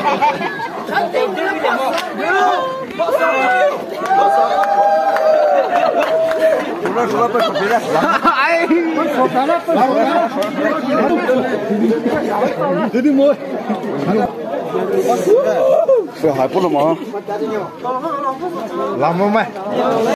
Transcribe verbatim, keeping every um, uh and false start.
哎，这里摸，这还不能吗？拉么买？